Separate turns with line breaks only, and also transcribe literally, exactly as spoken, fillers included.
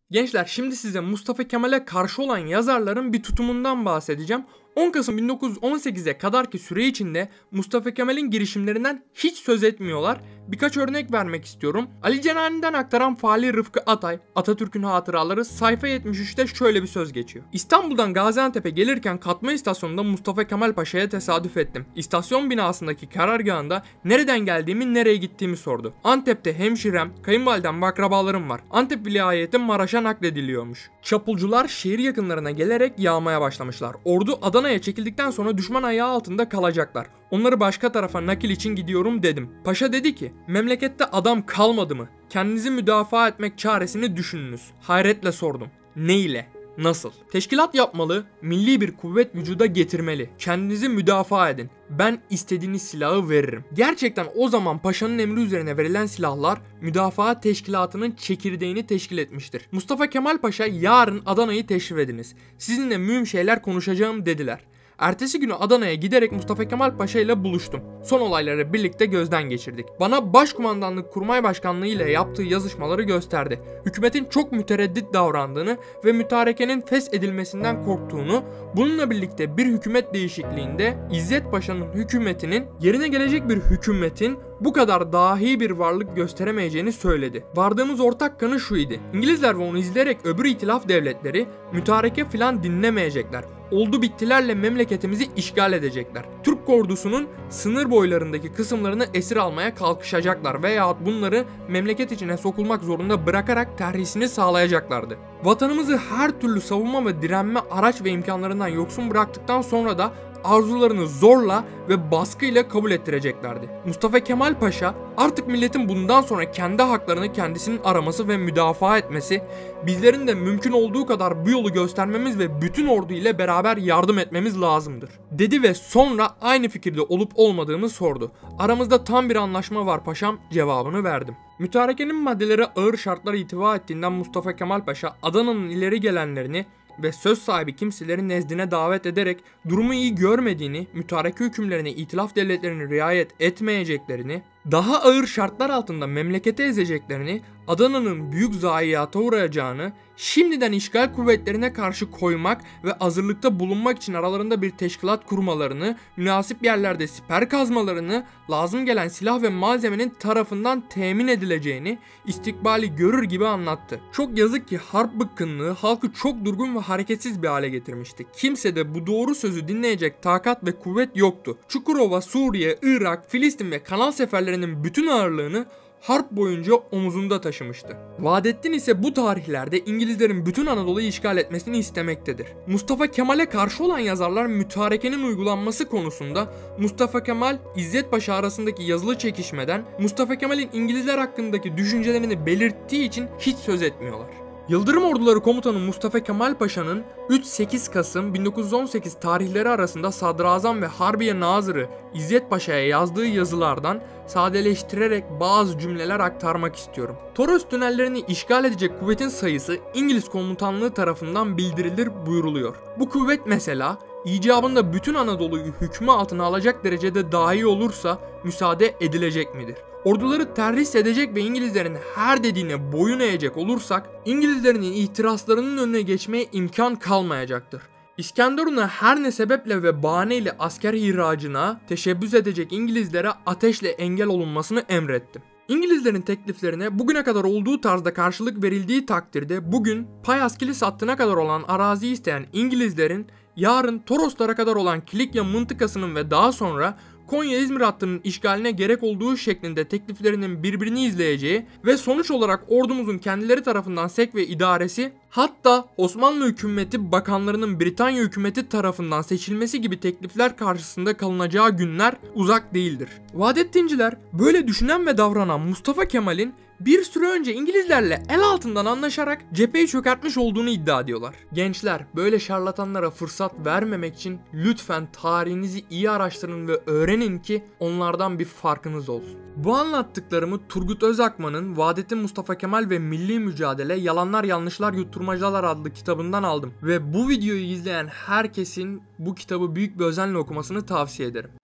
Gençler, şimdi size Mustafa Kemal'e karşı olan yazarların bir tutumundan bahsedeceğim. on Kasım bin dokuz yüz on sekize kadarki süre içinde Mustafa Kemal'in girişimlerinden hiç söz etmiyorlar. Birkaç örnek vermek istiyorum. Ali Cenani'den aktaran Fali Rıfkı Atay, Atatürk'ün hatıraları sayfa yetmiş üçte şöyle bir söz geçiyor. İstanbul'dan Gaziantep'e gelirken Katma istasyonunda Mustafa Kemal Paşa'ya tesadüf ettim. İstasyon binasındaki karargahında nereden geldiğimi, nereye gittiğimi sordu. Antep'te hemşirem, kayınvalidem ve akrabalarım var. Antep vilayeti Maraş'a naklediliyormuş. Çapulcular şehir yakınlarına gelerek yağmaya başlamışlar. Ordu Adana'ya çekildikten sonra düşman ayağı altında kalacaklar. Onları başka tarafa nakil için gidiyorum dedim. Paşa dedi ki, memlekette adam kalmadı mı? Kendinizi müdafaa etmek çaresini düşününüz. Hayretle sordum. Ne ile? Nasıl? Teşkilat yapmalı, milli bir kuvvet vücuda getirmeli. Kendinizi müdafaa edin. Ben istediğiniz silahı veririm. Gerçekten o zaman paşanın emri üzerine verilen silahlar müdafaa teşkilatının çekirdeğini teşkil etmiştir. Mustafa Kemal Paşa, yarın Adana'yı teşrif ediniz. Sizinle mühim şeyler konuşacağım dediler. Ertesi günü Adana'ya giderek Mustafa Kemal Paşa ile buluştum. Son olayları birlikte gözden geçirdik. Bana Başkumandanlık Kurmay Başkanlığı ile yaptığı yazışmaları gösterdi. Hükümetin çok mütereddit davrandığını ve mütarekenin feshedilmesinden korktuğunu, bununla birlikte bir hükümet değişikliğinde İzzet Paşa'nın hükümetinin yerine gelecek bir hükümetin bu kadar dahi bir varlık gösteremeyeceğini söyledi. Vardığımız ortak kanı şu idi. İngilizler ve onu izleyerek öbür itilaf devletleri mütareke filan dinlemeyecekler. Oldu bittilerle memleketimizi işgal edecekler. Türk ordusunun sınır boylarındaki kısımlarını esir almaya kalkışacaklar veyahut bunları memleket içine sokulmak zorunda bırakarak terhisini sağlayacaklardı. Vatanımızı her türlü savunma ve direnme araç ve imkanlarından yoksun bıraktıktan sonra da arzularını zorla ve baskıyla kabul ettireceklerdi. Mustafa Kemal Paşa, artık milletin bundan sonra kendi haklarını kendisinin araması ve müdafaa etmesi, bizlerin de mümkün olduğu kadar bu yolu göstermemiz ve bütün ordu ile beraber yardım etmemiz lazımdır, dedi ve sonra aynı fikirde olup olmadığımı sordu. Aramızda tam bir anlaşma var paşam cevabını verdim. Mütarekenin maddeleri ağır şartlara itibar ettiğinden Mustafa Kemal Paşa, Adana'nın ileri gelenlerini ve söz sahibi kimseleri nezdine davet ederek durumu iyi görmediğini, mütareke hükümlerine itilaf devletlerinin riayet etmeyeceklerini, daha ağır şartlar altında memlekete ezeceklerini, Adana'nın büyük zayiata uğrayacağını, şimdiden işgal kuvvetlerine karşı koymak ve hazırlıkta bulunmak için aralarında bir teşkilat kurmalarını, münasip yerlerde siper kazmalarını, lazım gelen silah ve malzemenin tarafından temin edileceğini istikbali görür gibi anlattı. Çok yazık ki harp bıkkınlığı halkı çok durgun ve hareketsiz bir hale getirmişti. Kimse de bu doğru sözü dinleyecek takat ve kuvvet yoktu. Çukurova, Suriye, Irak, Filistin ve Kanal seferlerinin bütün ağırlığını harp boyunca omuzunda taşımıştı. Vahdettin ise bu tarihlerde İngilizlerin bütün Anadolu'yu işgal etmesini istemektedir. Mustafa Kemal'e karşı olan yazarlar mütarekenin uygulanması konusunda Mustafa Kemal, İzzet Paşa arasındaki yazılı çekişmeden Mustafa Kemal'in İngilizler hakkındaki düşüncelerini belirttiği için hiç söz etmiyorlar. Yıldırım Orduları Komutanı Mustafa Kemal Paşa'nın üç sekiz Kasım bin dokuz yüz on sekiz tarihleri arasında Sadrazam ve Harbiye Nazırı İzzet Paşa'ya yazdığı yazılardan sadeleştirerek bazı cümleler aktarmak istiyorum. Toros tünellerini işgal edecek kuvvetin sayısı İngiliz komutanlığı tarafından bildirilir buyuruluyor. Bu kuvvet mesela icabında bütün Anadolu'yu hükmü altına alacak derecede dahi olursa müsaade edilecek midir? Orduları terhis edecek ve İngilizlerin her dediğine boyun eğecek olursak İngilizlerin ihtiraslarının önüne geçmeye imkan kalmayacaktır. İskenderun'a her ne sebeple ve bahaneyle asker ihracına teşebbüs edecek İngilizlere ateşle engel olunmasını emrettim. İngilizlerin tekliflerine bugüne kadar olduğu tarzda karşılık verildiği takdirde bugün Payaskilis hattına kadar olan araziyi isteyen İngilizlerin yarın Toroslara kadar olan Kilikya mıntıkasının ve daha sonra Konya-İzmir hattının işgaline gerek olduğu şeklinde tekliflerinin birbirini izleyeceği ve sonuç olarak ordumuzun kendileri tarafından sevk ve idaresi, hatta Osmanlı hükümeti bakanlarının Britanya hükümeti tarafından seçilmesi gibi teklifler karşısında kalınacağı günler uzak değildir. Vahdettinciler böyle düşünen ve davranan Mustafa Kemal'in bir süre önce İngilizlerle el altından anlaşarak cepheyi çökertmiş olduğunu iddia ediyorlar. Gençler, böyle şarlatanlara fırsat vermemek için lütfen tarihinizi iyi araştırın ve öğrenin ki onlardan bir farkınız olsun. Bu anlattıklarımı Turgut Özakman'ın Vahdettin Mustafa Kemal ve Milli Mücadele Yalanlar Yanlışlar Yutturmacalar adlı kitabından aldım ve bu videoyu izleyen herkesin bu kitabı büyük bir özenle okumasını tavsiye ederim.